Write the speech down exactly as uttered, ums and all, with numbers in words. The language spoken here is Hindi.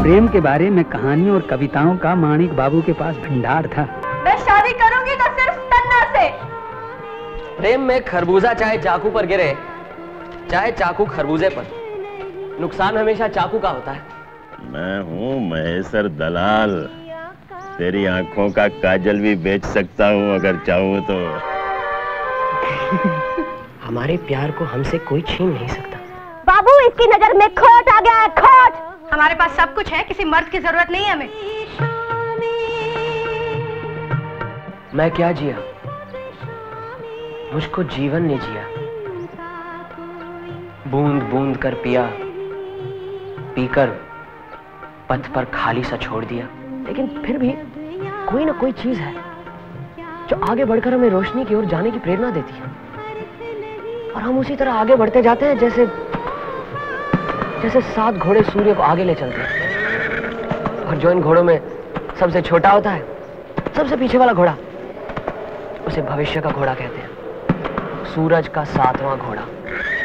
प्रेम के बारे में कहानी और कविताओं का माणिक बाबू के पास भंडार था। मैं शादी करूंगी तो सिर्फ तन्ना से। प्रेम में खरबूजा चाहे चाकू पर गिरे, चाहे चाकू खरबूजे पर, नुकसान हमेशा चाकू का होता है। मैं हूँ महेश्वर दलाल, तेरी आंखों का काजल भी बेच सकता हूँ अगर चाहूँ तो। हमारे प्यार को हमसे कोई छीन नहीं सकता। बाबू इसकी नजर में खोट आ गया है, खोट। हमारे पास सब कुछ है, किसी मर्द की जरूरत नहीं है हमें। मैं क्या जिया, मुझको जीवन ने जिया। बूंद बूंद कर पिया, पीकर पथ पर खाली सा छोड़ दिया। लेकिन फिर भी कोई ना कोई चीज है जो आगे बढ़कर हमें रोशनी की ओर जाने की प्रेरणा देती है, और हम उसी तरह आगे बढ़ते जाते हैं जैसे जैसे सात घोड़े सूर्य को आगे ले चलते हैं। और जो इन घोड़ों में सबसे छोटा होता है, सबसे पीछे वाला घोड़ा, उसे भविष्य का घोड़ा कहते हैं, सूरज का सातवां घोड़ा।